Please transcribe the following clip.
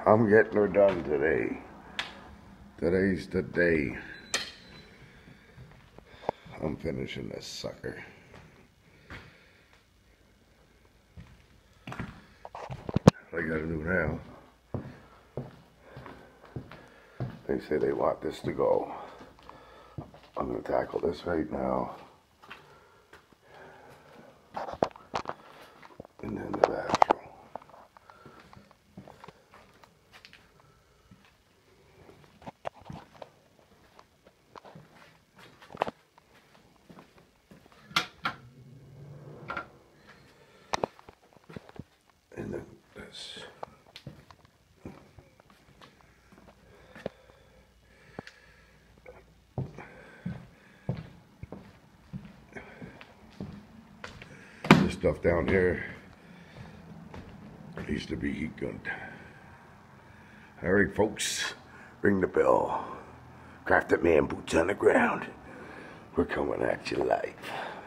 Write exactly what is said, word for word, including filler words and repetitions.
I'm getting her done today. Today's the day. I'm finishing this sucker. What I gotta do now, they say they want this to go. I'm gonna tackle this right now. And then the bathroom. And then this. This stuff down here needs to be heat gunned. All right, folks, ring the bell. Crafted Man, boots on the ground. We're coming at you live.